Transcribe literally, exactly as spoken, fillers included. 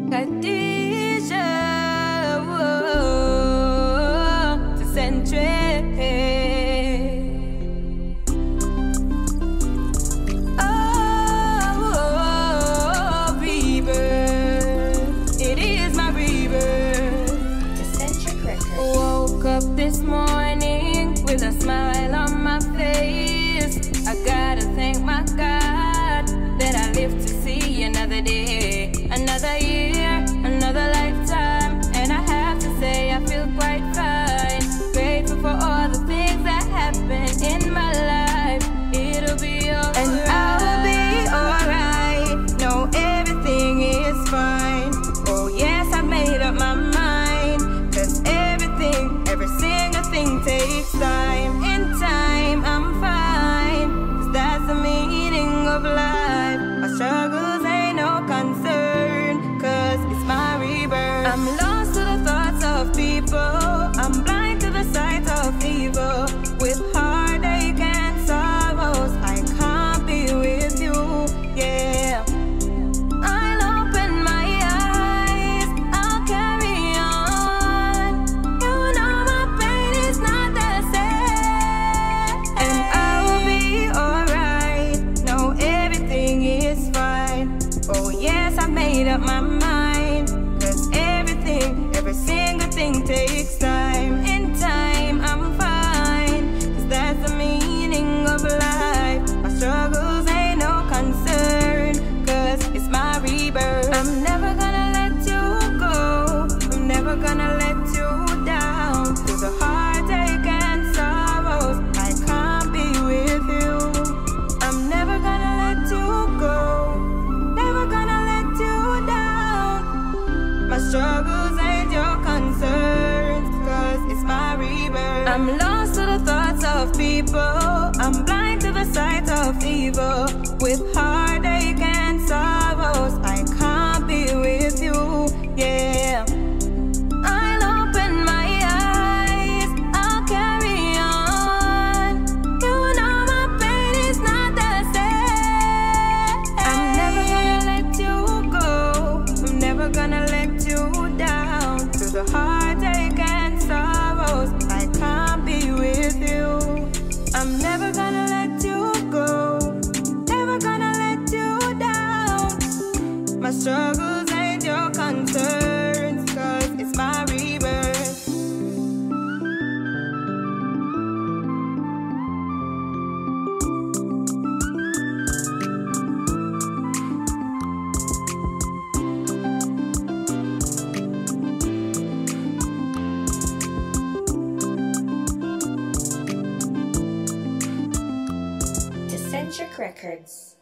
Khadi-J, whoa, Teccentric. Oh, rebirth, it is my rebirth. Teccentric Records. Woke up this morning with a smile on my face. I gotta thank my God that I live to see another day, another year, another lifetime. And I have to say I feel quite fine. Grateful for all the things that happen in my life. It'll be alright, and I'll be alright. No, everything is fine. Oh yes, I made up my mind. Cause everything, every single thing takes time. In time I'm fine, cause that's the meaning of life. My struggles ain't no concern, cause it's my rebirth. I'm lost to the thoughts of people, I'm blind to the sight of evil. With heartache and sorrows, I can't be with you, yeah. I'll open my eyes, I'll carry on. You know my pain is not the same. And I will be alright, no, everything is fine. Oh yes, I made up my mind. Cause everything, every single thing takes time. In time I'm fine, cause that's the meaning of life. My struggles ain't no concern, cause it's my rebirth. I'm never gonna let you go, I'm never gonna let you down. Through the heartache and sorrows, I can't be with you. I'm never gonna let you go, never gonna let you down. My struggles ain't your concerns, cause it's my rebirth. I'm lost to the thoughts of people, I'm blind to the sight of evil. With heartache and sorrows, I can't be with you, yeah. I'll open my eyes, I'll carry on. You know my pain is not the same. I'm never gonna let you go, I'm never gonna let you down. Through the heartache and sorrows, I can't be with you. I'm never gonna let you go, never gonna let you down. My struggles ain't your concerns, cause it's my rebirth. Teccentric Records.